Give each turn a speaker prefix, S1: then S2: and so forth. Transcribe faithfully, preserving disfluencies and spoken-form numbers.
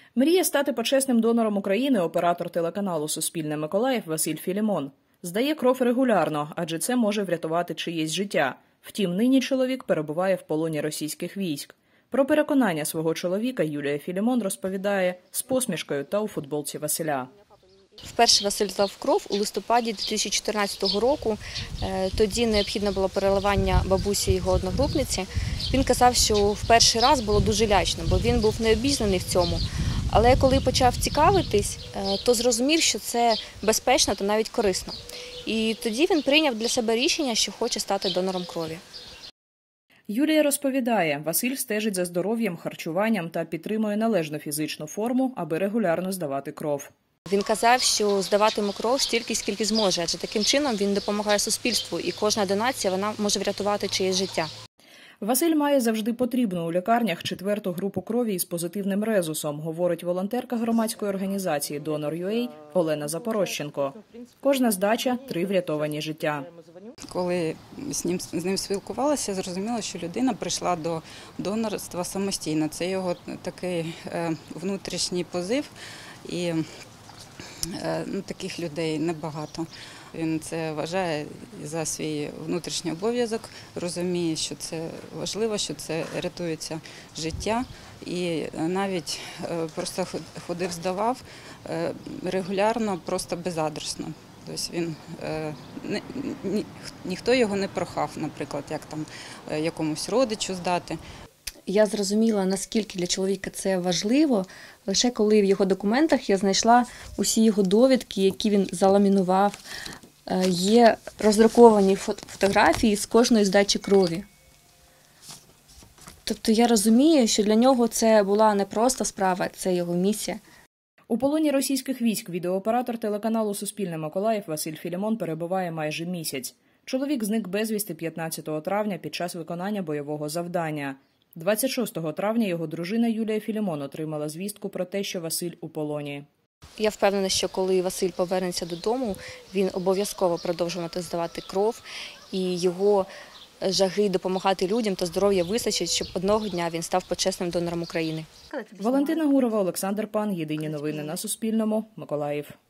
S1: Мріє стати почесним донором України оператор телеканалу «Суспільне Миколаїв» Василь Філімон. Здає кров регулярно, адже це може врятувати чиєсь життя. Втім, нині чоловік перебуває в полоні російських військ. Про переконання свого чоловіка Юлія Філімон розповідає з посмішкою та у футболці Василя.
S2: Вперше Василь здав кров у листопаді дві тисячі чотирнадцятого року. Тоді необхідне було переливання бабусі його одногрупниці. Він казав, що в перший раз було дуже лячно, бо він був необізнаний в цьому. Але коли почав цікавитись, то зрозумів, що це безпечно та навіть корисно. І тоді він прийняв для себе рішення, що хоче стати донором крові.
S1: Юлія розповідає, Василь стежить за здоров'ям, харчуванням та підтримує належну фізичну форму, аби регулярно здавати кров.
S2: Він казав, що здаватиме кров стільки, скільки зможе, адже таким чином він допомагає суспільству, і кожна донація вона може врятувати чиєсь життя.
S1: Василь має завжди потрібну у лікарнях четверту групу крові із позитивним резусом, говорить волонтерка громадської організації «Донор точка ю а» Олена Запорожченко. Кожна здача – три врятовані життя.
S3: Коли з ним, з ним спілкувалася, зрозуміло, що людина прийшла до донорства самостійно. Це його такий е, внутрішній позив, і е, ну, таких людей небагато. Він це вважає за свій внутрішній обов'язок, розуміє, що це важливо, що це рятується життя. І навіть просто ходив, здавав регулярно, просто безадресно. Тобто він, ні, ні, ніхто його не прохав, наприклад, як там якомусь родичу здати.
S2: Я зрозуміла, наскільки для чоловіка це важливо, лише коли в його документах я знайшла усі його довідки, які він заламінував. Є роздруковані фотографії з кожної здачі крові. Тобто я розумію, що для нього це була не просто справа, це його місія.
S1: У полоні російських військ відеооператор телеканалу «Суспільне Миколаїв» Василь Філімон перебуває майже місяць. Чоловік зник безвісти п'ятнадцятого травня під час виконання бойового завдання. двадцять шостого травня його дружина Юлія Філімон отримала звістку про те, що Василь у полоні.
S2: Я впевнена, що коли Василь повернеться додому, він обов'язково продовжуватиме здавати кров, і його жаги допомагати людям та здоров'я вистачить, щоб одного дня він став почесним донором України.
S1: Валентина Гурова, Олександр Пан. Єдині новини на Суспільному. Миколаїв.